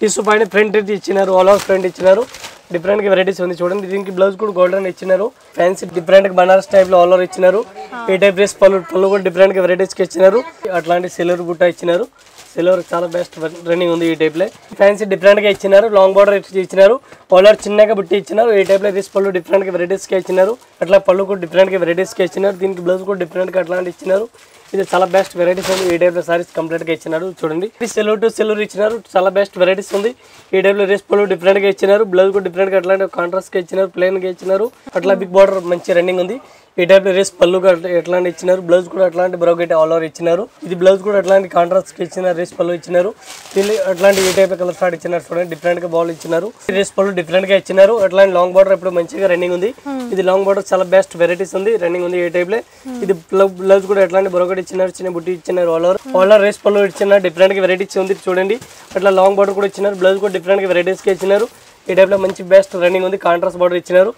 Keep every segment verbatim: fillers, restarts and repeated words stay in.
Tissue పైన print ఇచ్చినారు, all over print ఇచ్చినారు. డిఫరెంట్ గా వెరైటీస్ ఉంది చూడండి. దీనికి బ్లౌజ్ కూడా గోల్డెన్ ఇచ్చినారు. ఫ్యాన్సీ డిఫరెంట్ గా బనారస్ టైప్ లో ఆల్ ఓవర్ ఇచ్చినారు. ఈ టైప్ డ్రెస్ పళ్ళు పళ్ళు కూడా డిఫరెంట్ గా వెరైటీస్ కి ఇచ్చినారు. అట్లాంటి సిల్వర్ బుట్ట ఇచ్చినారు. సిల్వర్ చాలా బెస్ట్ రన్నింగ్ ఉంది ఈ టైప్ లో. ఫ్యాన్సీ డిఫరెంట్ గా ఇచ్చినారు. లాంగ్ బార్డర్ ఇచ్చినారు. ఆల్ ఓవర్ చిన్నగా బుట్టి ఇచ్చినారు. ఈ టైప్ లో డ్రెస్ పళ్ళు డిఫరెంట్ గా వెరైటీస్ కి ఇచ్చినారు. అట్లా పళ్ళు కూడా డిఫరెంట్ గా వెరైటీస్ కి ఇచ్చినారు. దీనికి బ్లౌజ్ కూడా డిఫరెంట్ గా అట్లాంటి ఇచ్చినారు. ఇది చాలా బెస్ట్ వెరైటీస్ ఉంది. ఈ టైప్ లో సారీస్ కంప్లీట్ గా ఇచ్చినారు చూడండి. సిల్వర్ టు సిల్వర్ ఇచ్చినారు. చాలా బెస్ట్ వెరైటీస్ ఉంది. ఈ టైప్ లో డ్రెస్ పళ్ళు డిఫరెంట్ గా ఇచ్చినారు. బ్లౌజ్ కూడా డిఫరెంట్ గా అట్లాంటి కాంట్రాస్ట్ గా ఇచ్చినారు. ప్లెయిన్ గా ఇచ్చినారు. అట్లా బిగ్ బార్డర్ మంచి రన్నింగ్ ఉంది. ఈ టైప్ లో డ్రెస్ పళ్ళు ఎట్లాంటి ఇచ్చినారు. బ్లౌజ్ కూడా అట్లాంటి బ్రౌగెట్ ఆల్ ఓవర్ ఇచ్చినారు. ఇది బ్లౌజ్ కూడా అట్లాంటి కాంట్రాస్ట్ కి ఇచ్చినారు. డ్రెస్ పళ్ళు ఇచ్చినారు. దీన్ని అట్లాంటి ఈ టైప్ కలర్ స్టార్ట్ ఇచ్చినారు చూడండి. డిఫరెంట్ గా బాల్ ఇచ్చినారు. డ్రెస్ పళ్ళు డిఫరెంట్ గా ఇచ్చినారు. అట్లాంటి లాంగ్ బార్డర్ ఇప్పుడు మంచిగా రన్నింగ్ ఉంది. ఇది లాంగ్ బార్డర్ చాలా బెస్ట్ వెరైటీస్ ఉంది. రన్నింగ్ ఉంది ఈ టైప్ లో. ఇది బ్లౌజ్ కూడా ఎట్లాంటి బ్రౌగెట్ ఇచ్చినారు. చిన్న బుట్టి ఇచ్చినారు. All over all over dress పళ్ళు ఇచ్చినారు. డిఫరెంట్ గా వెరైటీస్ ఉంది చూడండి. అట్లా లాంగ్ బార్డర్ కూడా ఇచ్చినారు. బ్లౌజ్ కూడా డిఫరెంట్ గా వెరైటీస్ కి ఇచ్చినారు. ఈ టైప్ లో మంచి బెస్ట్ రన్నింగ్ ఉంది. కాంట్రాస్ట్ బార్డర్ ఇచ్చినారు.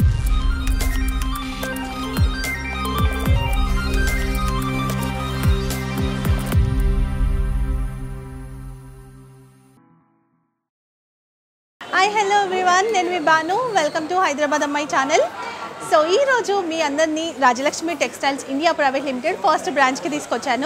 హాయ్ హలో ఎవ్రీవన్, నేను మీ బాను. వెల్కమ్ టు హైదరాబాద్ అమ్మాయి ఛానల్. సో ఈరోజు మీ అందరినీ Rajalakshmi Textiles India Private Limited first బ్రాంచ్కి తీసుకొచ్చాను.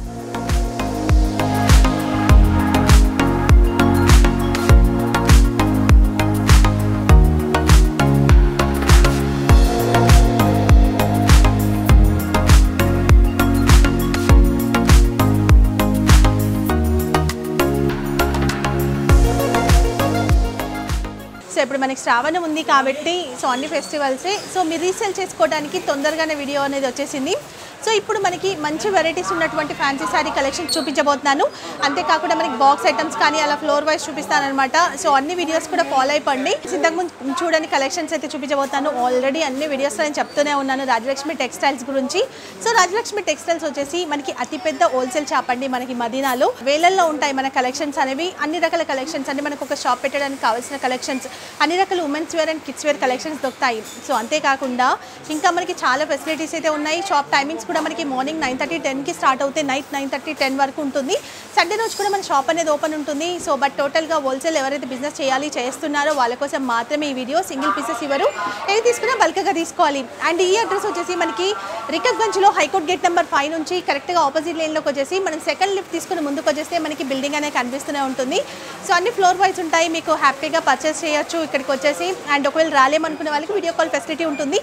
సో ఇప్పుడు మనకి శ్రావణం ఉంది కాబట్టి సో అన్ని ఫెస్టివల్సే సో మీరు రీసేల్ చేసుకోవడానికి తొందరగానే వీడియో అనేది వచ్చేసింది. సో ఇప్పుడు మనకి మంచి వెరైటీస్ ఉన్నటువంటి ఫ్యాన్సీ శారీ కలెక్షన్ చూపించబోతున్నాను. అంతేకాకుండా మనకి బాక్స్ ఐటమ్స్ కానీ అలా ఫ్లోర్ వైజ్ చూపిస్తాను అనమాట. సో అన్ని వీడియోస్ కూడా ఫాలో అయిపోండి. ఇంతకుముందు చూడని కలెక్షన్స్ అయితే చూపించబోతాను. ఆల్రెడీ అన్ని వీడియోస్లో నేను చెప్తూనే ఉన్నాను రాజలక్ష్మి టెక్స్టైల్స్ గురించి. సో రాజలక్ష్మి టెక్స్టైల్స్ వచ్చేసి మనకి అతిపెద్ద హోల్సేల్ షాప్ అండి. మనకి మదీనాలో వేలల్లో ఉంటాయి మన కలెక్షన్స్ అనేవి. అన్ని రకాల కలెక్షన్స్ అంటే మనకు ఒక షాప్ పెట్టడానికి కావాల్సిన కలెక్షన్స్, అన్ని రకాల women's wear and kids wear collections దొరుకుతాయి. సో అంతేకాకుండా ఇంకా మనకి చాలా ఫెసిలిటీస్ అయితే ఉన్నాయి. షాప్ టైమింగ్స్ కూడా మనకి మార్నింగ్ నైన్ థర్టీ టెన్కి స్టార్ట్ అవుతే నైట్ నైన్ థర్టీ టెన్ వరకు ఉంటుంది. సండే రోజు కూడా మన షాప్ అనేది ఓపెన్ ఉంటుంది. సో బట్ టోటల్గా హోల్సేల్ ఎవరైతే బిజినెస్ చేయాలి చేస్తున్నారో వాళ్ళ కోసం మాత్రమే ఈ వీడియో. సింగిల్ పీసెస్ ఇవ్వరు, ఏది తీసుకున్నా బల్క్గా తీసుకోవాలి. అండ్ ఈ అడ్రస్ వచ్చేసి మనకి రికబ్గంజ్లో హైకోర్ట్ గేట్ నెంబర్ ఫైవ్ నుంచి కరెక్ట్గా ఆపోజిట్ లేన్లోకి వచ్చేసి మనం సెకండ్ లిఫ్ట్ తీసుకుని ముందుకు వచ్చేస్తే మనకి బిల్డింగ్ అనేది కనిపిస్తూనే ఉంటుంది. సో అన్ని ఫ్లోర్ వైజ్ ఉంటాయి. మీకు హ్యాపీగా పర్చేస్ చేయొచ్చు ఇక్కడికి వచ్చేసి. అండ్ ఒకవేళ రాలేమనుకునే వాళ్ళకి వీడియో కాల్ ఫెసిలిటీ ఉంటుంది.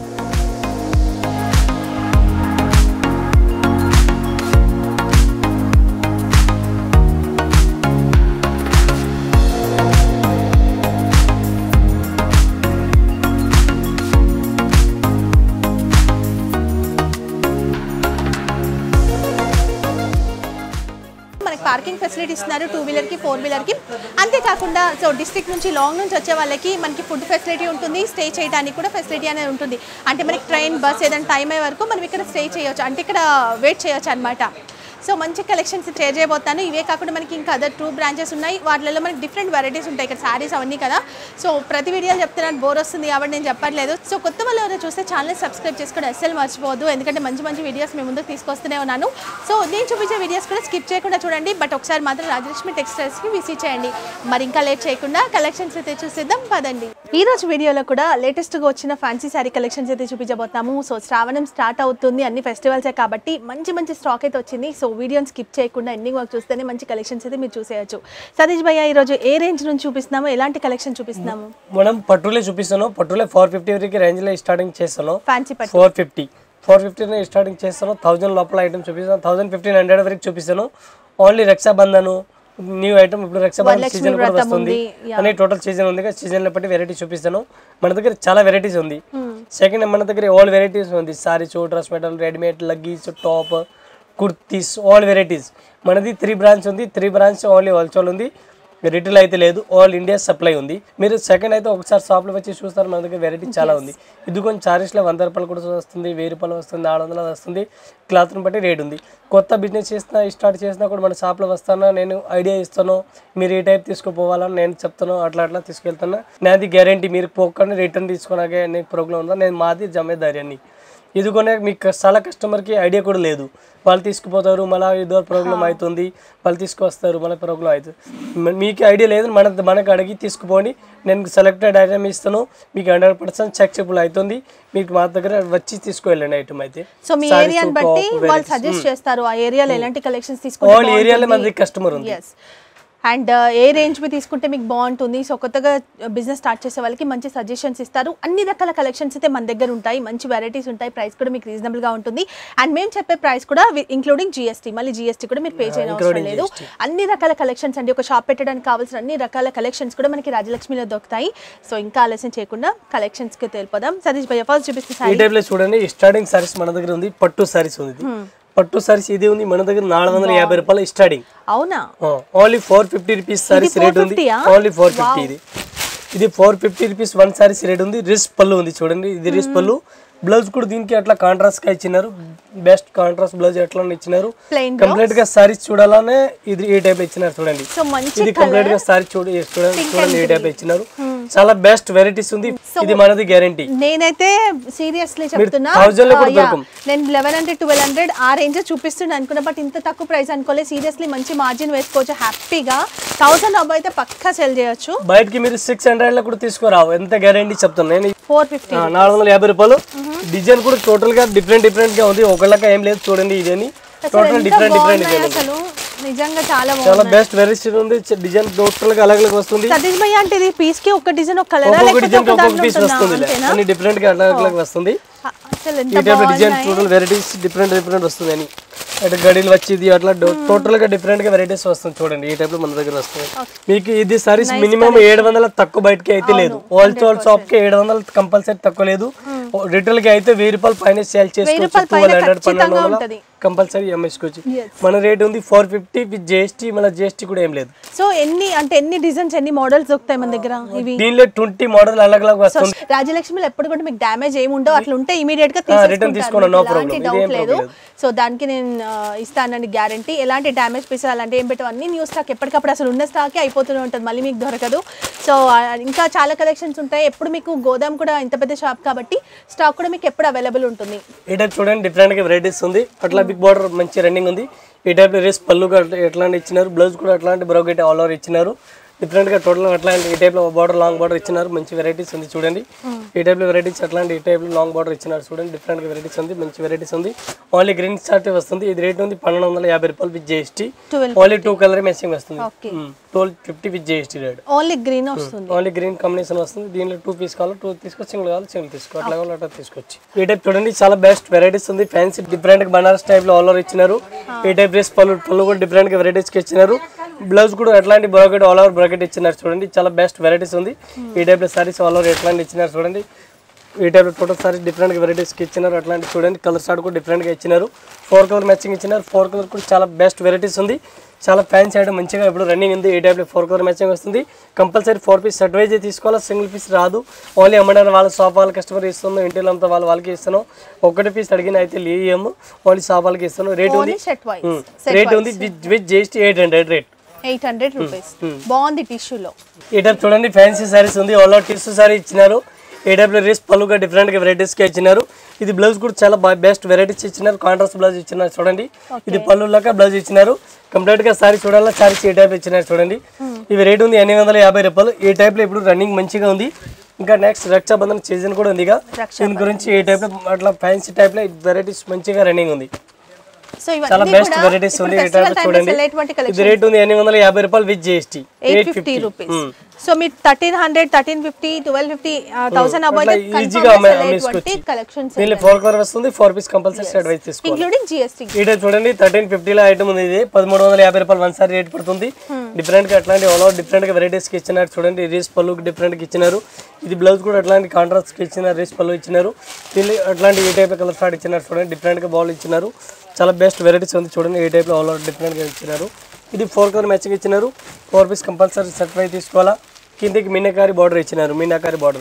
పార్కింగ్ ఫెసిలిటీ ఇస్తున్నారు టూ వీలర్కి ఫోర్ వీలర్కి. అంతేకాకుండా సో డిస్ట్రిక్ట్ నుంచి లాంగ్ నుంచి వచ్చే వాళ్ళకి మనకి ఫుడ్ ఫెసిలిటీ ఉంటుంది. స్టే చేయడానికి కూడా ఫెసిలిటీ అనేది ఉంటుంది. అంటే మనకి ట్రైన్ బస్ ఏదైనా టైం అయ్యే వరకు మనం ఇక్కడ స్టే చేయొచ్చు, అంటే ఇక్కడ వెయిట్ చేయొచ్చు అనమాట. సో మంచి కలెక్షన్స్ షేర్ చేయబోతాను. ఇవే కాకుండా మనకి ఇంకా అదర్ టూ బ్రాంచెస్ ఉన్నాయి. వాటిలో మనకి డిఫరెంట్ వెరైటీస్ ఉంటాయి. ఇక్కడ శారీస్ అవన్నీ కదా. సో ప్రతి వీడియోలు చెప్తున్నాను, బోర్ వస్తుంది కాబట్టి నేను చెప్పట్లేదు. సో కొత్త వాళ్ళు ఎవరైనా చూస్తే ఛానల్ సబ్స్క్రైబ్ చేసుకొని అస్సలు మర్చిపోవద్దు. ఎందుకంటే మంచి మంచి వీడియోస్ మేము ముందుకు తీసుకొస్తూనే ఉన్నాను. సో నేను చూపించే వీడియోస్ కూడా స్కిప్ చేయకుండా చూడండి. బట్ ఒకసారి మాత్రం రాజలక్ష్మి టెక్స్టైల్స్కి విజిట్ చేయండి. మరి ఇంకా లేట్ చేయకుండా కలెక్షన్స్ అయితే చూసేద్దాం పదండి. ఈ రోజు వీడియోలో కూడా లేటెస్ట్గా వచ్చిన ఫ్యాన్సీ శారీ కలెక్షన్స్ అయితే చూపించబోతాము. సో శ్రావణం స్టార్ట్ అవుతుంది, అన్ని ఫెస్టివల్సే కాబట్టి మంచి మంచి స్టాక్ అయితే వచ్చింది. సో వీడియోని స్కిప్ చేయకుండా ఎండింగ్ వరకు చూస్తేనే మంచి కలెక్షన్స్ అయితే మీరు చూసేయచ్చు. సతీష్ భయ్య ఈ రోజు ఏ రేంజ్ నుంచి చూపిస్తున్నాము, ఎలాంటి కలెక్షన్ చూపిస్తున్నాము? మనం పట్టులే చూపిస్తాను. పట్టులే ఫోర్ ఫిఫ్టీ వరకు రేంజ్ లో స్టార్టింగ్ చేస్తాను. ఫ్యాన్సీ పట్టు four fifty four fifty starting చేస్తాను. థౌసండ్ లోపల ఐటమ్ చూపిస్తాను. థౌసండ్ ఫిఫ్టీన్ హండ్రెడ్ వరకు చూపిస్తాను. ఓన్లీ రక్షాబంధన్ న్యూ ఐటమ్ ఇప్పుడు రక్షాబంధన్ సీజన్ కూడా వస్తుంది అని టోటల్ సీజన్ ఉంది కదా. సీజన్ లో బట్టి వెరైటీ చూపిస్తాను. మన దగ్గర చాలా వెరైటీస్ ఉంది. సెకండ్ మన దగ్గర ఆల్ వెరైటీస్ ఉంది. Saris, dress material, readymade, leggings, top, kurtis, all varieties. మనది త్రీ బ్రాంచ్ ఉంది. త్రీ బ్రాంచ్ ఓన్లీ హోల్సేల్ ఉంది, రిటైల్ అయితే లేదు. ఆల్ ఇండియా సప్లై ఉంది. మీరు సెకండ్ అయితే ఒకసారి షాప్లో వచ్చి చూస్తారు. మన దగ్గర వెరైటీ చాలా ఉంది. ఇది కొంచెం చార్జెస్లో వంద రూపాయలు కూడా వస్తుంది, వెయ్యి రూపాయలు వస్తుంది, ఆరు వందలు వస్తుంది. క్లాత్ని బట్టి రేట్ ఉంది. కొత్త బిజినెస్ చేసినా స్టార్ట్ చేసినా కూడా మన షాప్లో వస్తానా, నేను ఐడియా ఇస్తాను, మీరు ఏ టైప్ తీసుకుపోవాలని నేను చెప్తాను. అట్లా అట్లా తీసుకెళ్తాను. నాది గ్యారంటీ. మీరు పోకుండా రిటర్న్ తీసుకున్నాకే నీకు ప్రాబ్లం ఉందా, నేను మాది జమేదారి అని. ఇది కొనే మీకు చాలా కస్టమర్కి ఐడియా కూడా లేదు. వాళ్ళు తీసుకుపోతారు, మళ్ళీ ఏదో ప్రాబ్లం అవుతుంది, వాళ్ళు తీసుకొస్తారు, మళ్ళీ ప్రాబ్లం అవుతుంది. మీకు ఐడియా లేదు, మన మనకు అడిగి తీసుకుపోండి, నేను సెలెక్టెడ్ ఐటమ్ ఇస్తాను, మీకు హండ్రెడ్ పర్సెంట్ సక్సెస్ఫుల్ అవుతుంది, మీకు మా దగ్గర వచ్చి తీసుకువెళ్ళండి ఐటమ్ అయితే. సో మీ ఏరియాని బట్టి వాళ్ళు సజెస్ట్ చేస్తారు ఆ ఏరియాలో ఎలాంటి కలెక్షన్స్ తీసుకుంటే ఆల్ ఏరియాలో మన దగ్గర కస్టమర్ ఉంది. అండ్ ఏ రేంజ్ మీ తీసుకుంటే మీకు బాగుంటుంది. సో కొత్తగా బిజినెస్ స్టార్ట్ చేసే వాళ్ళకి మంచి సజెషన్స్ ఇస్తారు. అన్ని రకాల కలెక్షన్స్ అయితే మన దగ్గర ఉంటాయి, మంచి వెరైటీస్ ఉంటాయి, ప్రైస్ కూడా మీకు రీజనబుల్గా ఉంటుంది. అండ్ మేము చెప్పే ప్రైస్ కూడా ఇంక్లూడింగ్ జిఎస్టీ, మళ్ళీ జిఎస్టీ కూడా మీరు పే చేయని అవసరం లేదు. అన్ని రకాల కలెక్షన్స్ అండి, ఒక షాప్ పెట్టడానికి కావాల్సిన అన్ని రకాల కలెక్షన్స్ కూడా మనకి రాజలక్ష్మిలో దొరుకుతాయి. సో ఇంకా ఆలస్యం చేయకుండా కలెక్షన్స్కి తెలిపోదాం. సతీష్ భయ్య ఫస్ట్ చూపిస్తే చూడండి, స్టార్టింగ్ సారీస్ మన దగ్గర ఉంది, పట్టు సారీస్ ఉంది. పట్టు సారీస్ ఇది ఉంది మన దగ్గర నాలుగు వందల యాభై రూపాయలు స్టార్టింగ్. అవునా? Only four fifty rupees saris rate ఉంది. ఓన్లీ ఫోర్ ఫిఫ్టీ ఇది ఇది four fifty rupees one saris rate ఉంది. రిస్ పళ్ళు ఉంది చూడండి, ఇది రిస్ పళ్ళు. బ్లౌజ్ కూడా దీనికి అట్లా కాంట్రాస్ట్ గా ఇచ్చినారు, బెస్ట్ కాంట్రాస్ట్ బ్లౌజ్ ఎట్లా ఇచ్చినారు. కంప్లీట్ గా సారీస్ చూడాలనే ఇది ఈ టైప్ ఇచ్చినారు చూడండి. ఇది కంప్లీట్ గా సారీ చూడండి చూడండి చూడండి ఈ టైప్ ఇచ్చినారు. చాలా బెస్ట్ వెరైటీస్ ఉంది, ఇది మనది గ్యారంటీ. నేనైతే సీరియస్లీ చెప్తున్నా, నేను లెవెన్ హండ్రెడ్ ట్వెల్వ్ హండ్రెడ్ ఆ రేంజ్ చూపిస్తుండే అనుకున్నా, బట్ ఇంత తక్కువ ప్రైస్ అనుకోలేదు. సీరియస్లీ మంచి మార్జిన్ వేసుకోవచ్చు హ్యాపీగా. థౌసండ్ అబ్బాయి అయితే పక్కా సెల్ చేయొచ్చు. బయటకి మీరు సిక్స్ హండ్రెడ్ లో కూడా తీసుకురావు, ఎంత గ్యారంటీ చెప్తున్నా నేను. ఫోర్ ఫిఫ్టీ నాలుగు వందల యాభై రూపాయలు. డిజైన్ కూడా టోటల్ గా డిఫరెంట్ డిఫరెంట్ గా ఉంది, ఒకళ్ళక ఏం లేదు చూడండి. ఇదేని టోటల్ డిఫరెంట్ డిఫరెంట్ అసలు నిజంగా చాలా చాలా బెస్ట్ వెరైటీ ఉంది. డిజైన్ టోటల్ గా అలాగే వస్తుంది. సతీష్ భయ్య అంటే ఇది పీస్ కి ఒక డిజైన్ ఒక కలర్ ఒక డిజైన్ ఒక పీస్ వస్తుంది, అన్ని డిఫరెంట్ గా అలాగే వస్తుంది. అసలు ఈ type design total varieties different different వస్తుంది అని. అటు గడిలు వచ్చేది అట్లా టోటల్ గా డిఫరెంట్ గా వెరైటీస్ వస్తుంది చూడండి. ఈ టైప్ లో మన దగ్గర వస్తుంది. మీకు ఇది సారీస్ మినిమం ఏడు వందల తక్కువ బయటకి అయితే లేదు. హోల్సేల్ షాప్ కి ఏడు వందలు కంపల్సరీ తక్కువ లేదు. రిటైల్ కి అయితే వెయ్యి రూపాయలు పైన సేల్ చేసుకోవచ్చు. ట్వెల్వ్ హండ్రెడ్ పన్నెండు వందల కంపల్సరీ అమ్మేసుకోవచ్చు. మన రేట్ ఉంది ఫోర్ ఫిఫ్టీ విత్ జిఎస్టీ, మళ్ళీ జిఎస్టీ కూడా ఏం లేదు. సో ఎన్ని అంటే ఎన్ని డిజైన్స్ ఎన్ని మోడల్స్ దొరుకుతాయి మన దగ్గర? ఇవి దీనిలో ట్వంటీ మోడల్ అలగ్ అలగ్ వస్తుంది. రాజలక్ష్మిలో ఎప్పుడు కూడా మీకు డ్యామేజ్ ఏమి ఉండవు, అట్లా ఉంటే ఇమీడియట్ గా రిటర్న్ తీసుకోండి, నో ప్రాబ్లం, డౌట్ లేదు. సో దానికి నేను ఇస్తానండి గ్యారంటీ. ఎలాంటి డ్యామేజ్ పీసెస్ అలాంటి ఏం పెట్టవు, అన్ని న్యూ స్టాక్ ఎప్పటికప్పుడు అసలు ఉన్న స్టాకే అయిపోతూనే ఉంటుంది, మళ్ళీ మీకు దొరకదు. సో ఇంకా చాలా కలెక్షన్స్ ఉంటాయి. ఎప్పుడు మీకు గోదాం కూడా ఇంత పెద్ద షాప్ కాబట్టి స్టాక్ కూడా మీకు ఎప్పుడు అవైలబుల్ ఉంటుంది. ఈ టైప్ చూడండి డిఫరెంట్ గా వెరైటీస్ ఉంది. అట్లా బిగ్ బార్డర్ మంచి రన్నింగ్ ఉంది. ఈ టైప్ లో రేస్ పళ్ళు ఎట్లాంటి ఇచ్చినారు, బ్లౌజ్ కూడా అట్లాంటి బ్రోకెట్ ఆల్ ఓవర్ ఇచ్చినారు. డిఫరెంట్ గా టోటల్ అట్లాంటి ఈ టైప్ లో బార్డర్ లాంగ్ బార్డర్ ఇచ్చినారు, మంచి వెరైటీస్ ఉంది చూడండి. ఈ టైప్ లో వెరైటీస్ అట్లాంటి ఈ టైప్ లో లాంగ్ బార్డర్ ఇచ్చినారు చూడండి. డిఫరెంట్ గా వెరైటీస్ ఉంది, మంచి వెరైటీస్ ఉంది. ఓన్లీ గ్రీన్ షార్ట్ వస్తుంది. ఇది రేట్ ఉంది పన్నెండు వందల యాభై రూపాయలు with GST. Only two colour matching వస్తుంది. Twelve fifty with GST rate. Only green వస్తుంది, ఓన్లీ గ్రీన్ కాంబినేషన్ వస్తుంది. దీనిలో టూ పీస్ కావాలి టూ తీసుకో, సింగిల్ కావాలి సింగిల్ తీసుకో, అట్లా కావాలి అట్లా తీసుకోవచ్చు. ఈ టైప్ చూడండి చాలా బెస్ట్ వెరైటీస్ ఉంది. ఫ్యాన్సీ డిఫరెంట్ బనారస్ టైప్ లో ఆల్ ఓవర్ ఇచ్చినారు. ఈ టైప్ డ్రెస్ పళ్ళు పళ్ళు కూడా డిఫరెంట్ గా వెరైటీస్ కి ఇచ్చినారు. బ్లౌజ్ కూడా ఎట్లాంటి బ్రోకెట్ ఆల్ ఓవర్ బ్రోకెట్ ఇచ్చినారు చూడండి. చాలా బెస్ట్ వెరైటీస్ ఉంది. ఈ టైప్ లో సారీస్ ఆల్ ఓవర్ ఎట్లాంటి ఇచ్చినారు చూడండి. ఈ టైప్ లో టోటల్ సారీస్ డిఫరెంట్ గా వెరైటీస్ కి ఇచ్చినారు. అట్లాంటి చూడండి కలర్ షార్ట్ కూడా డిఫరెంట్ గా ఇచ్చినారు. ఫోర్ కలర్ మ్యాచింగ్ ఇచ్చినారు. ఫోర్ కలర్ కూడా చాలా బెస్ట్ వెరైటీస్ ఉంది. చాలా ఫ్యాన్సీ ఐటమ్ మంచిగా ఇప్పుడు రన్నింగ్ ఉంది. ఈ టైప్ లో ఫోర్ కలర్ మ్యాచింగ్ వస్తుంది. Compulsory four piece set wise తీసుకోవాలి, సింగిల్ పీస్ రాదు. ఓన్లీ అమ్మడానికి వాళ్ళ షాప్ వాళ్ళ కస్టమర్ ఇస్తున్నాం, ఇంటిలో అంతా వాళ్ళ వాళ్ళకి ఇస్తున్నాం. ఒకటి పీస్ అడిగిన అయితే లేము, ఓన్లీ షాప్ వాళ్ళకి ఇస్తున్నాం. రేట్ ఉంది రేట్ ఉంది with GST eight hundred rate eight hundred rupees. బాగుంది టిష్యూలో. ఈ టైప్ చూడండి ఫ్యాన్సీ సారీస్ ఉంది. ఆల్ ఓవర్ టిష్యూ సారీ ఇచ్చినారు. ఏ టైప్ లో రేస్ పళ్ళుగా డిఫరెంట్ గా వెరైటీస్ గా ఇచ్చినారు. ఇది బ్లౌజ్ కూడా చాలా బెస్ట్ వెరైటీస్ ఇచ్చినారు. కాంట్రాస్ట్ బ్లౌజ్ ఇచ్చినారు చూడండి. ఇది పళ్ళులాగా బ్లౌజ్ ఇచ్చినారు. కంప్లీట్ గా సారీ చూడాలా, సారీస్ ఈ టైప్ ఇచ్చినారు చూడండి. ఇవి రేట్ ఉంది ఎనిమిది వందల యాభై రూపాయలు. ఈ టైప్ లో ఇప్పుడు రన్నింగ్ మంచిగా ఉంది. ఇంకా నెక్స్ట్ రక్షాబంధన్ సీజన్ కూడా ఉంది. దీని గురించి ఈ టైప్ లో అట్లా ఫ్యాన్సీ టైప్ లో వెరైటీస్ మంచిగా రన్నింగ్ ఉంది. చాలా బెస్ట్ వెరైటీస్ ఉంది. ఈ టైప్ చూడండి. ఇది రేట్ ఉంది ఎనిమిది వందల యాభై రూపాయలు with GST eight fifty rupees. So మీరు thirteen hundred thirteen fifty twelve fifty thousand ఈజీగా కలెక్షన్స్. దీనిలో ఫోర్ కలర్ వస్తుంది. Four piece compulsory set wise తీసుకోవాలి ఇంక్లూడింగ్ జిఎస్టీ. ఈ టైప్ చూడండి థర్టీన్ ఫిఫ్టీ లో ఐటమ్ ఉంది. ఇది పదమూడు వందల యాభై రూపాయలు వన్ సారీ రేట్ పడుతుంది. డిఫరెంట్ గా అట్లాంటి ఆల్ ఓవర్ డిఫరెంట్ గా వెరైటీస్ కి ఇచ్చినారు చూడండి. రేస్ పళ్ళు డిఫరెంట్ గా ఇచ్చినారు. ఇది బ్లౌజ్ కూడా అట్లాంటి కాంట్రాస్ట్ కి ఇచ్చినారు. రేస్ పళ్ళు ఇచ్చినారు. దీనిలో అట్లాంటి ఈ టైప్ కలర్ షార్ట్ ఇచ్చినారు చూడండి. డిఫరెంట్ గా బాల్ ఇచ్చినారు. చాలా బెస్ట్ వెరైటీస్ ఉంది చూడండి. ఈ టైప్ లో ఆల్ ఓవర్ డిఫరెంట్ గా ఇచ్చినారు. ఇది ఫోర్ కలర్ మ్యాచింగ్ ఇచ్చినారు. Four piece compulsory set wise తీసుకోవాలా. కిందకి మీనాకారి బార్డర్ ఇచ్చినారు. మీనాకారి బార్డర్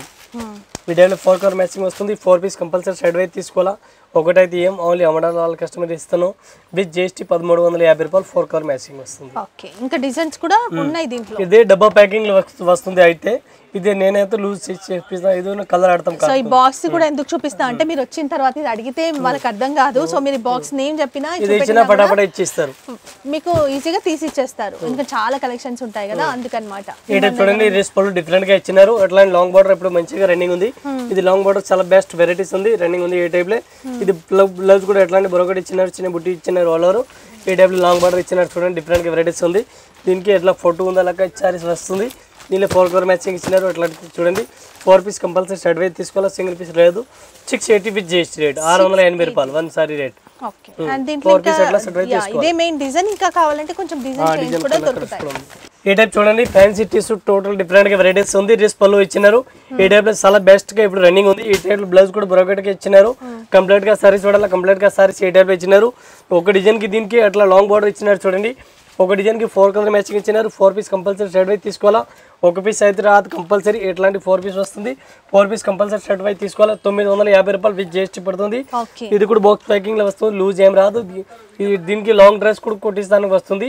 ఈ టైంలో ఫోర్ కలర్ మ్యాచింగ్ వస్తుంది. Four piece compulsory side wise తీసుకోవాలా. ఒకటైతే ఏం ఓన్లీ అమ్మడాల వాళ్ళ కస్టమర్ ఇస్తాను విత్ జిఎస్టీ పదమూడు వందల యాభై రూపాయలు ఫోర్ కలర్ మ్యాచింగ్ వస్తుంది. ఇంకా డిజైన్స్ కూడా ఉన్నాయి దీంట్లో. ఇదే డబ్బా ప్యాకింగ్ వస్తుంది. అయితే ఇదే నేనైతే లూజ్ చేపిస్తా ఇది కలర్ ఆడతాం సో ఈ బాక్స్ కూడా ఎందుకు చూపిస్తా అంటే మీరు వచ్చిన తర్వాత ఇది అడిగితే వాళ్ళకి అర్థం కాదు సో మీరు బాక్స్ నేమ్ చెప్పినా ఇది ఇచ్చినా పటాపట ఇచ్చిస్తారు మీకు ఈజీగా తీసి ఇచ్చేస్తారు ఇంకా చాలా కలెక్షన్స్ ఉంటాయి కదా అందుకనమాట ఈ టైప్ చూడండి రేస్ పళ్ళు డిఫరెంట్ గా ఇచ్చినారు అట్లాంటి లాంగ్ బార్డర్ ఇప్పుడు మంచిగా రన్నింగ్ ఉంది ఇది లాంగ్ బార్డర్ చాలా బెస్ట్ వెరైటీస్ ఉంది రన్నింగ్ ఉంది ఈ టైప్ లో ఇది బ్లౌజ్ కూడా ఎట్లాంటి బ్రోకెట్ ఇచ్చినారు చిన్న బుట్టి ఇచ్చినారు ఆల్ ఓవర్ ఈ టైప్ లో లాంగ్ బార్డర్ ఇచ్చినారు చూడండి డిఫరెంట్ గా వెరైటీస్ ఉంది దీనికి ఎట్లా ఫోటో ఉంది అలాగే సారీస్ వస్తుంది దీనిలో ఫోర్ కలర్ మ్యాచింగ్ ఇచ్చినారు అట్లా చూడండి four piece compulsory shirt wise తీసుకోవాలి సింగిల్ పీస్ లేదు six eighty with GST rate ఆరు వందల ఎనభై రూపాయలు one sari rate okay and దీంట్లో ఇదే మెయిన్ డిజైన్ ఇంకా కావాలంటే కొంచెం డిజైన్ చేంజ్ కూడా దొరుకుతాయి ఈ టైప్ చూడండి ఫ్యాన్సీ టిష్యూ టోటల్ డిఫరెంట్ గా వెరైటీస్ ఉంది డ్రెస్ పళ్ళు ఇచ్చినారు ఈ టైప్ లో చాలా బెస్ట్ గా ఇప్పుడు రన్నింగ్ ఉంది ఈ టైప్ లో బ్లౌజ్ కూడా బ్రోకెట్ గా ఇచ్చినారు కంప్లీట్ గా సారీస్ చూడాలి కంప్లీట్ గా సారీస్ ఈ టైప్ లో ఇచ్చినారు ఒక డిజైన్ కి దీనికి అట్లా లాంగ్ బార్డర్ ఇచ్చినారు చూడండి ఒక డిజైన్ కి ఫోర్ కలర్ మ్యాచింగ్ ఇచ్చినారు four piece compulsory shirt wise తీసుకోవాలా ఒక పీస్ అయితే రాదు కంపల్సరీ ఎట్లాంటి ఫోర్ పీస్ వస్తుంది four piece compulsory shirt wise తీసుకోవాలా తొమ్మిది వందల యాభై రూపాయలు విత్ జిఎస్టీ పడుతుంది ఇది కూడా బాక్స్ ప్యాకింగ్ లో వస్తుంది లూజ్ ఏం రాదు దీనికి లాంగ్ డ్రెస్ కూడా కుట్టిస్తానికి వస్తుంది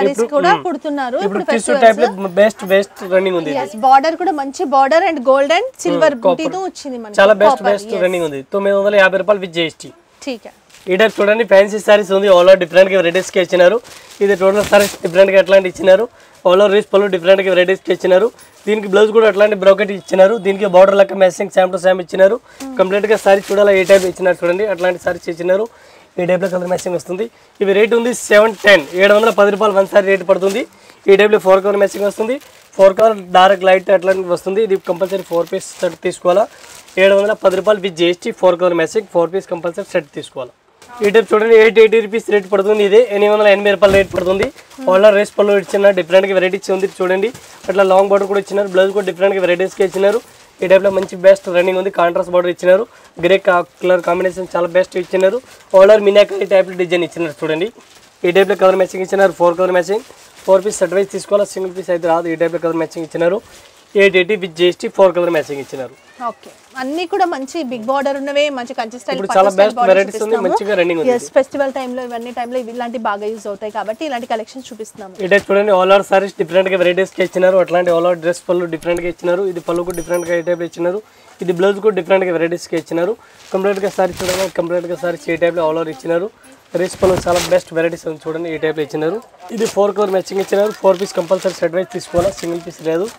ఇప్పుడు టిష్యూ టైప్ లో బెస్ట్ బెస్ట్ రన్నింగ్ ఉంది బార్డర్ కూడా మంచి border and gold and silver బూటీతో వచ్చింది మనకి చాలా బెస్ట్ బెస్ట్ రన్నింగ్ ఉంది తొమ్మిది వందల యాభై రూపాయలు విత్ జిఎస్టీ ఠీక్ ఈ టైప్ చూడండి ఫ్యాన్సీ సారీస్ ఉంది ఆల్ ఓవర్ డిఫరెంట్ గా వెరైటీస్ కి ఇచ్చినారు ఇది టోటల్ సారీస్ డిఫరెంట్ గా అట్లాంటి ఇచ్చినారు ఆల్ ఓవర్ రీస్ పళ్ళు డిఫరెంట్ గా వెరైటీస్ కి ఇచ్చినారు దీనికి బ్లౌజ్ కూడా అట్లాంటి బ్రోకెట్ ఇచ్చినారు దీనికి బార్డర్ లెక్క మ్యాచింగ్ శామ్ టు శామ్ ఇచ్చినారు కంప్లీట్ గా సారీ చూడాలి ఏ టైప్ ఇచ్చినారు చూడండి అట్లాంటి సారీస్ ఇచ్చినారు ఈ టైప్ లో కలర్ మ్యాచింగ్ వస్తుంది ఇవి రేట్ ఉంది సెవెన్ టెన్ ఏడు వందల పది రూపాయలు వన్ సారీ రేట్ పడుతుంది ఈ టైప్ లో ఫోర్ కలర్ మ్యాచింగ్ వస్తుంది ఫోర్ కలర్ డార్క్ లైట్ అట్లాంటి వస్తుంది ఇది కంపల్సరీ ఫోర్ పీస్ సెట్ తీసుకోవాలా ఏడు వందల పది రూపాయలు with GST four colour matching four piece compulsory set తీసుకోవాలా ఈ టైప్ చూడండి ఎయిట్ ఎయిటీ రూపీస్ రేట్ పడుతుంది ఇది ఎనిమిది వందల ఎనభై రూపాయలు రేట్ పడుతుంది ఆల్రెడీ రేస్ పళ్ళు ఇచ్చిన డిఫరెంట్ గా వెరైటీస్ ఉంది చూడండి అట్లా లాంగ్ బార్డర్ కూడా ఇచ్చినారు బ్లౌజ్ కూడా డిఫరెంట్ గా వెరైటీస్ కి ఇచ్చినారు ఈ టైప్ లో మంచి బెస్ట్ రన్నింగ్ ఉంది కాంట్రాస్ట్ బార్డర్ ఇచ్చినారు గ్రే కలర్ కాంబినేషన్ చాలా బెస్ట్ ఇచ్చినారు ఆల్రెడీ మినాకరీ టైప్ లో డిజైన్ ఇచ్చినారు చూడండి ఈ టైప్ లో కలర్ మ్యాచింగ్ ఇచ్చినారు four colour matching four piece set wise తీసుకోవాలి సింగిల్ పీస్ అయితే రాదు ఈ టైప్ లో కలర్ మ్యాచింగ్ ఇచ్చినారు eight eighty with GST four colour matching ఇచ్చినారు ఓకే అన్ని కూడా మంచి బిగ్ బార్డర్ ఉన్నవే మంచి కంచి స్టైల్ ఇప్పుడు చాలా బెస్ట్ వెరైటీస్ ఉంది మంచిగా రన్నింగ్ ఉంది yes ఫెస్టివల్ టైం లో ఇవన్నీ టైం లో ఇలాంటి బాగా యూస్ అవుతాయి కాబట్టి ఇలాంటి కలెక్షన్స్ చూపిస్తున్నాము ఇదే చూడండి ఆల్ ఓవర్ సారీస్ డిఫరెంట్ గా వెరైటీస్ కి ఇచ్చినారు అట్లాంటి ఆల్ ఓవర్ డ్రెస్ పళ్ళు డిఫరెంట్ గా ఇచ్చినారు ఇది పళ్ళు కూడా డిఫరెంట్ గా ఈ టైప్ లో ఇచ్చినారు ఇది బ్లౌజ్ కూడా డిఫరెంట్ గా వెరైటీస్ కి ఇచ్చినారు కంప్లీట్ గా సారీ చూడండి కంప్లీట్ గా సారీస్ ఈ టైప్ లో ఆల్ ఓవర్ ఇచ్చినారు రేస్ పళ్ళు చాలా బెస్ట్ వెరైటీస్ ఉంది చూడండి ఈ టైప్ లో ఇచ్చినారు ఇది ఫోర్ కలర్ మ్యాచింగ్ ఇచ్చినారు four piece compulsory set wise తీసుకోవాలా సింగిల్ పీస్ లేదు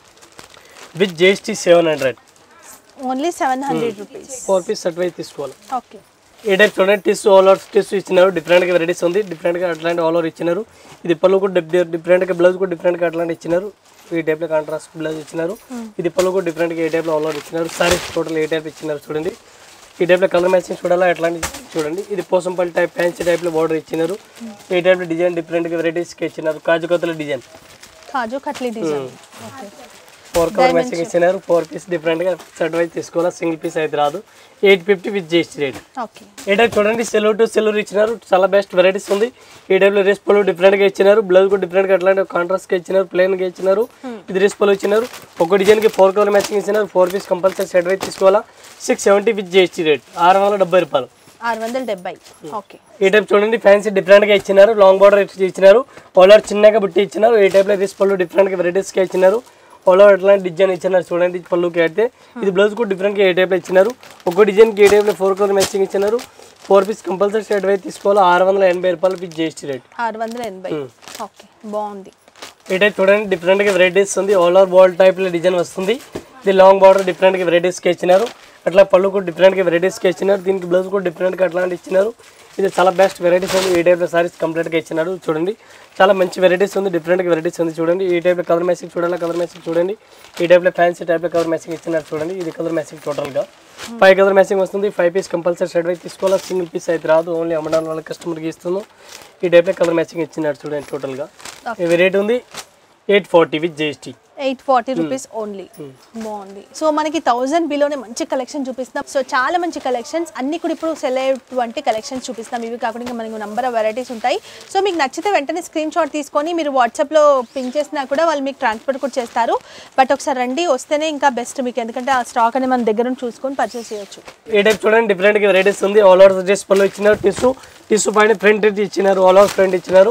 with GST seven hundred only seven hundred rupees four piece set wise తీసుకోవాలి ఓకే ఈ టైప్ చూడండి టిష్యూ ఆల్ ఓవర్ టిష్యూ ఇచ్చినారు డిఫరెంట్ గా వెరైటీస్ ఉంది డిఫరెంట్ గా అట్లాంటి ఆల్ ఓవర్ ఇచ్చినారు ఇది పళ్ళు కూడా డిఫరెంట్ గా బ్లౌజ్ కూడా డిఫరెంట్ గా అట్లాంటి ఇచ్చినారు ఈ టైప్ లో కాంట్రాస్ట్ బ్లౌజ్ ఇచ్చినారు ఇది పళ్ళు కూడా డిఫరెంట్ గా ఈ టైప్ లో ఆల్ ఓవర్ ఇచ్చినారు సారీస్ టోటల్ ఏ టైప్ ఇచ్చినారు చూడండి ఈ టైప్ లో కలర్ మ్యాచింగ్ చూడాలా అట్లాంటి చూడండి ఇది పోసంపల్లి టైప్ ఫ్యాన్సీ టైప్ లో బార్డర్ ఇచ్చినారు ఈ టైప్ లో డిజైన్ డిఫరెంట్ గా వెరైటీస్ కి ఇచ్చినారు కాజు కత్తుల design kaju katli design okay four colour matching ఇచ్చినారు ఫోర్ పీస్ డిఫరెంట్ గా సెట్ వైజ్ తీసుకోవాలా సింగిల్ పీస్ అయితే రాదు eight fifty with GST rate ఈ టైప్ చూడండి సెల్యూర్ టు సెల్యూర్ ఇచ్చినారు చాలా బెస్ట్ వెరైటీస్ ఉంది ఈ టైప్ లో రేస్ పళ్ళు డిఫరెంట్ గా ఇచ్చినారు బ్లౌజ్ కూడా డిఫరెంట్ గా అట్లాంటి కాంట్రాస్ట్ గా ఇచ్చినారు ప్లెయిన్ గా ఇచ్చినారు ఇది రేస్ పళ్ళు ఇచ్చినారు ఒక డిజైన్ కి ఫోర్ కలర్ మ్యాచింగ్ ఇచ్చినారు four piece compulsory set wise తీసుకోవాలా six seventy with GST rate ఆరు వందల డెబ్బై రూపాయలు ఆరు వందల డెబ్బై ఓకే ఈ టైప్ చూడండి ఫ్యాన్సీ డిఫరెంట్ గా ఇచ్చినారు లాంగ్ బార్డర్ ఇచ్చినారు ఆల్రెడీ చిన్నగా బుట్టి ఇచ్చినారు ఈ టైప్ లో రేస్ పళ్ళు డిఫరెంట్ గా వెరైటీస్ గా ఇచ్చినారు ఆల్ ఓవర్ ఎట్లాంటి డిజైన్ ఇచ్చినారు చూడండి పళ్ళుకి అయితే ఇది బ్లౌజ్ కూడా డిఫరెంట్ గా ఏ టైప్ లో ఇచ్చినారు ఒక డిజైన్ కి ఏ టైప్ లో ఫోర్ కలర్ మ్యాచింగ్ ఇచ్చినారు four piece compulsory set wise తీసుకోవాలి ఆరు వందల ఎనభై రూపాయలు విత్ జిఎస్టీ రేట్ ఆరు వందల ఎనభై ఓకే బాగుంది ఈ టైప్ చూడండి డిఫరెంట్ గా వెరైటీస్ ఉంది ఆల్ ఓవర్ బాల్ టైప్ లో డిజైన్ వస్తుంది ఇది లాంగ్ బార్డర్ డిఫరెంట్ గా వెరైటీస్ కి ఇచ్చినారు అట్లా పళ్ళు కూడా డిఫరెంట్ గా వెరైటీస్ కి ఇచ్చినారు దీనికి బ్లౌజ్ కూడా డిఫరెంట్ గా అట్లాంటి ఇచ్చినారు ఇది చాలా బెస్ట్ వెరైటీస్ ఉంది ఈ టైప్ లో సారీస్ కంప్లీట్ గా ఇచ్చినారు చూడండి చాలా మంచి వెరైటీస్ ఉంది డిఫరెంట్ గా వెరైటీస్ ఉంది చూడండి ఈ టైప్ లో కలర్ మ్యాచింగ్ చూడాలి కలర్ మ్యాచింగ్ చూడండి ఈ టైప్ లో ఫ్యాన్సీ టైప్ లో కలర్ మ్యాచింగ్ ఇచ్చినారు చూడండి ఇది కలర్ మ్యాచింగ్ టోటల్ గా ఫైవ్ కలర్ మ్యాచింగ్ వస్తుంది five piece compulsory set wise తీసుకోవాలి సింగిల్ పీస్ అయితే రాదు ఓన్లీ అమ్మడానికి వాళ్ళ కస్టమర్కి ఇస్తున్నాం ఈ టైప్ లో కలర్ మ్యాచింగ్ ఇచ్చినారు చూడండి టోటల్ గా ఇవి రేట్ ఉంది eight forty with GST eight forty rupees only బాగుంది సో మనకి థౌసండ్ బిలోనే మంచి కలెక్షన్ చూపిస్తున్నాం సో చాలా మంచి కలెక్షన్స్ అన్ని కూడా ఇప్పుడు సెల్ అయ్యేటువంటి కలెక్షన్స్ చూపిస్తాం ఇవి కాకుండా ఇంకా మనకి నెంబర్ ఆఫ్ వెరైటీస్ ఉంటాయి సో మీకు నచ్చితే వెంటనే స్క్రీన్ షాట్ తీసుకొని మీరు వాట్సాప్లో పింక్ చేసినా కూడా వాళ్ళు మీకు ట్రాన్స్పోర్ట్ కూడా చేస్తారు బట్ ఒకసారి రండి వస్తేనే ఇంకా బెస్ట్ మీకు ఎందుకంటే ఆ స్టాక్ అనేది మన దగ్గర చూసుకొని పర్చేస్ చేయొచ్చు ఈ టైప్ చూడండి డిఫరెంట్ వెరైటీస్ ఉంది ఆల్ ఓవర్ డ్రెస్ పళ్ళు ఇచ్చినారు టిష్యూ టిష్యూ పైన ప్రింట్ ఇచ్చినారు ఆల్ ఓవర్ ప్రింట్ ఇచ్చినారు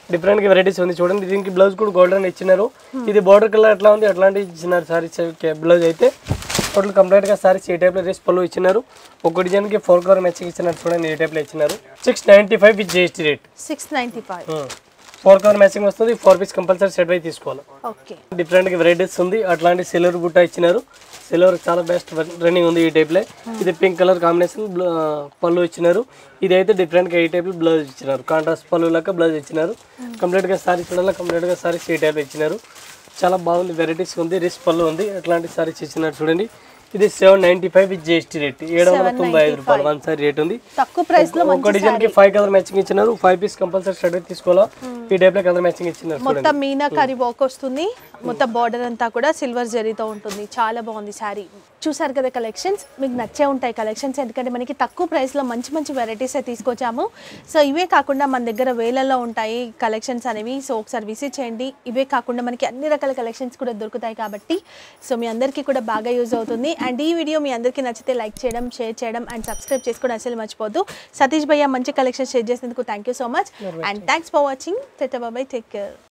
డిఫరెంట్ గా వెరైటీస్ ఉంది చూడండి. దీనికి బ్లౌజ్ కూడా గోల్డెన్ ఇచ్చినారు. ఇది బార్డర్ కలర్ ఎట్లా ఉంది అట్లాంటి ఇచ్చినారు సారీస్ బ్లౌజ్ అయితే. టోటల్ కంప్లీట్ గా సారీస్ ఈ టైప్ లో రేస్ పళ్ళు ఇచ్చినారు. ఒక డిజైన్ కి ఫోర్ కలర్ మ్యాచింగ్ ఇచ్చినారు చూడండి. ఈ టైప్ లో ఇచ్చినారు. Six ninety five with GST rate. Six ninety five four colour matching వస్తుంది. ఫోర్ పీస్ కంపల్సరీ సెట్ అయి తీసుకోవాలి. ఓకే డిఫరెంట్ గా వెరైటీస్ ఉంది. అట్లాంటి సిల్వర్ బుట్ట ఇచ్చినారు. సిల్వర్ చాలా బెస్ట్ రన్నింగ్ ఉంది ఈ టైప్ లో. ఇది పింక్ కలర్ కాంబినేషన్ పళ్ళు ఇచ్చినారు. ఇది అయితే డిఫరెంట్ గా ఈ టైప్ లో బ్లౌజ్ ఇచ్చినారు. కాంట్రాస్ట్ పళ్ళు లాగా బ్లౌజ్ ఇచ్చినారు. కంప్లీట్ గా సారీ చూడాలి. కంప్లీట్ గా సారీస్ ఈ టైప్ ఇచ్చినారు. చాలా బాగుంది. వెరైటీస్ ఉంది. రిస్ పళ్ళు ఉంది. అట్లాంటి సారీస్ ఇచ్చినారు చూడండి. ఇది seven ninety five with GST rate. ఏడు వందల తొంభై ఐదు రూపాయలు వన్ సారీ రేట్ ఉంది. తక్కువ ప్రైస్ లో ఒక డిజైన్ కి ఫైవ్ కలర్ మ్యాచింగ్ ఇచ్చినారు. ఫైవ్ పీస్ కంపల్సరీ షర్ట్ తీసుకోవాలా. ఈ టైప్ లో కలర్ మ్యాచింగ్ ఇచ్చినారు. మొత్తం మీనాకరీ వర్క్ వస్తుంది. మొత్తం బార్డర్ అంతా కూడా సిల్వర్ జరీతో ఉంటుంది. చాలా బాగుంది శారీ. చూసారు కదా కలెక్షన్స్, మీకు నచ్చే ఉంటాయి కలెక్షన్స్. ఎందుకంటే మనకి తక్కువ ప్రైస్లో మంచి మంచి వెరైటీసే తీసుకొచ్చాము. సో ఇవే కాకుండా మన దగ్గర వేలల్లో ఉంటాయి కలెక్షన్స్ అనేవి. సో ఒకసారి విజిట్ చేయండి. ఇవే కాకుండా మనకి అన్ని రకాల కలెక్షన్స్ కూడా దొరుకుతాయి కాబట్టి సో మీ అందరికీ కూడా బాగా యూజ్ అవుతుంది. అండ్ ఈ వీడియో మీ అందరికీ నచ్చితే లైక్ చేయడం, షేర్ చేయడం అండ్ సబ్స్క్రైబ్ చేసుకోవడం అసలు మర్చిపోద్దు. సతీష్ భయ్య మంచి కలెక్షన్ షేర్ చేసినందుకు thank you so much. And thanks for watching. Take care.